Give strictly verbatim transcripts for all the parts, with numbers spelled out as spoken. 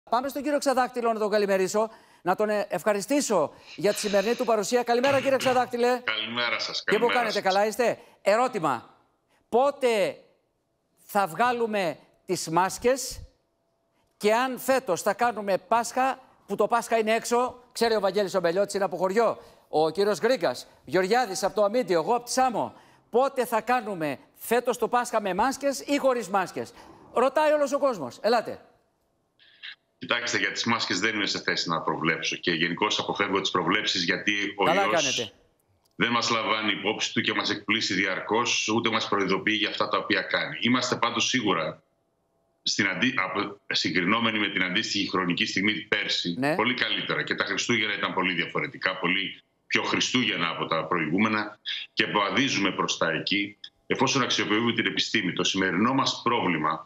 Πάμε στον κύριο Ξαδάκτυλο να τον καλημερίσω, να τον ευχαριστήσω για τη σημερινή του παρουσία. Καλημέρα, κύριε Ξαδάκτυλε. Καλημέρα σας. Και που κάνετε, σας. Καλά είστε? Ερώτημα. Πότε θα βγάλουμε τις μάσκες και αν φέτος θα κάνουμε Πάσχα, που το Πάσχα είναι έξω, ξέρει ο Βαγγέλης ο Μπελιώτης, είναι από χωριό, ο κύριος Γκρίγκας, Γεωργιάδης από το Αμύντιο, εγώ από τη Σάμο. Πότε θα κάνουμε φέτος το Πάσχα με μάσκες ή χωρίς μάσκες? Ρωτάει όλος ο κόσμος. Ελάτε. Κοιτάξτε, για τις μάσκες δεν είμαι σε θέση να προβλέψω και γενικώς αποφεύγω τις προβλέψεις, γιατί ο Καλά ιός κάνετε. δεν μας λαμβάνει υπόψη του και μας εκπλήσει διαρκώς, ούτε μας προειδοποιεί για αυτά τα οποία κάνει. Είμαστε πάντως σίγουρα, στην αντί... συγκρινόμενοι με την αντίστοιχη χρονική στιγμή πέρσι, ναι. πολύ καλύτερα. Και τα Χριστούγεννα ήταν πολύ διαφορετικά, πολύ πιο Χριστούγεννα από τα προηγούμενα και βαδίζουμε προς τα εκεί, εφόσον αξιοποιούμε την επιστήμη. Το σημερινό μας πρόβλημα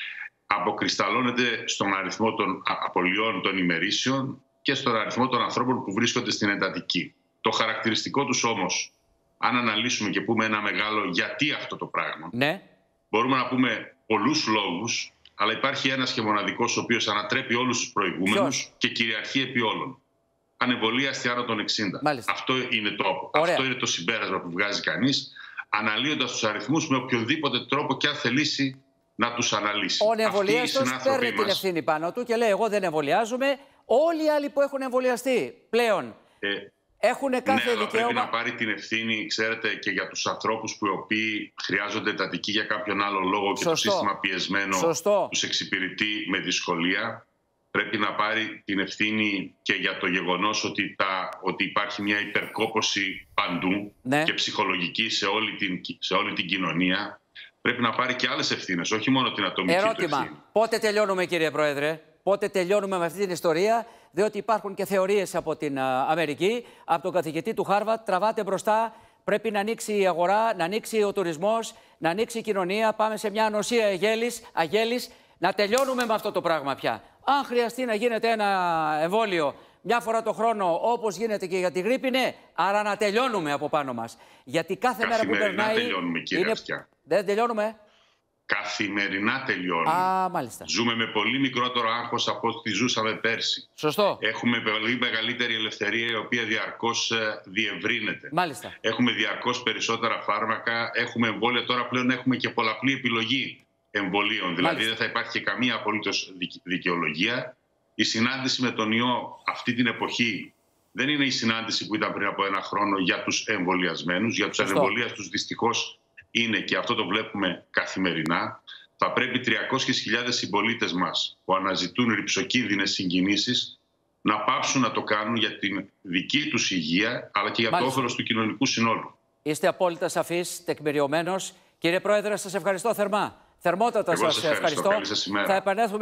αποκρισταλώνεται στον αριθμό των απολειών των ημερήσεων και στον αριθμό των ανθρώπων που βρίσκονται στην εντατική. Το χαρακτηριστικό τους όμως, αν αναλύσουμε και πούμε ένα μεγάλο γιατί αυτό το πράγμα, ναι. μπορούμε να πούμε πολλούς λόγους, αλλά υπάρχει ένας και μοναδικός ο οποίος ανατρέπει όλους τους προηγούμενους. Ποιος? Και κυριαρχεί επί όλων. Ανεμβολίαστη άνω των εξήντα. Μάλιστα. Αυτό είναι το, αυτό είναι το συμπέρασμα που βγάζει κανείς, αναλύοντας τους αριθμούς με οποιοδήποτε τρόπο και αν θελήσει να τους αναλύσει. Ο νευμβολίαστος παίρνει την ευθύνη πάνω του και λέει: εγώ δεν εμβολιάζομαι. Όλοι οι άλλοι που έχουν εμβολιαστεί πλέον ε, έχουν κάθε ναι, δικαίωμα. Πρέπει να πάρει την ευθύνη, ξέρετε, και για τους ανθρώπους που οι οποίοι χρειάζονται εντατική για κάποιον άλλο λόγο. Σωστό. Και το σύστημα πιεσμένο Σωστό. τους εξυπηρετεί με δυσκολία. Πρέπει να πάρει την ευθύνη και για το γεγονός ότι, τα, ότι υπάρχει μια υπερκόπωση παντού, ναι. και ψυχολογική σε όλη την, σε όλη την κοινωνία. Πρέπει να πάρει και άλλες ευθύνες, όχι μόνο την ατομική του ευθύνη. Ερώτημα. Πότε τελειώνουμε, κύριε Πρόεδρε? Πότε τελειώνουμε με αυτή την ιστορία? Διότι υπάρχουν και θεωρίες από την α, Αμερική, από τον καθηγητή του Χάρβαρτ. Τραβάτε μπροστά. Πρέπει να ανοίξει η αγορά, να ανοίξει ο τουρισμός, να ανοίξει η κοινωνία. Πάμε σε μια ανοσία αγέλης, αγέλης. Να τελειώνουμε με αυτό το πράγμα πια. Αν χρειαστεί να γίνεται ένα εμβόλιο μια φορά το χρόνο, όπως γίνεται και για τη γρίπη, ναι. Άρα να τελειώνουμε από πάνω μας. Γιατί κάθε μέρα που περνάει. Τελειώνουμε, κύριε είναι... Αυτιά. Δεν τελειώνουμε. Καθημερινά τελειώνουμε. Α, μάλιστα. Ζούμε με πολύ μικρότερο άγχος από ό,τι ζούσαμε πέρσι. Σωστό. Έχουμε πολύ μεγαλύτερη ελευθερία, η οποία διαρκώς διευρύνεται. Μάλιστα. Έχουμε διαρκώς περισσότερα φάρμακα. Έχουμε εμβόλια. Τώρα πλέον έχουμε και πολλαπλή επιλογή εμβολίων. Δηλαδή Μάλιστα. δεν θα υπάρχει και καμία απολύτως δικαιολογία. Η συνάντηση με τον ιό αυτή την εποχή δεν είναι η συνάντηση που ήταν πριν από ένα χρόνο για τους εμβολιασμένους. Για τους ανεμβολίαστους δυστυχώς είναι, και αυτό το βλέπουμε καθημερινά. Θα πρέπει τριακόσιες χιλιάδες συμπολίτες μας που αναζητούν ρυψοκίνδυνες συγκινήσεις να πάψουν να το κάνουν για την δική τους υγεία, αλλά και για Μάλιστα. το όφελος του κοινωνικού συνόλου. Είστε απόλυτα σαφής, τεκμηριωμένος. Κύριε Πρόεδρε, σας ευχαριστώ θερμά. Θερμότατα σας ευχαριστώ. ευχαριστώ. Καλή σας ημέρα. Θα επανέλθουμε.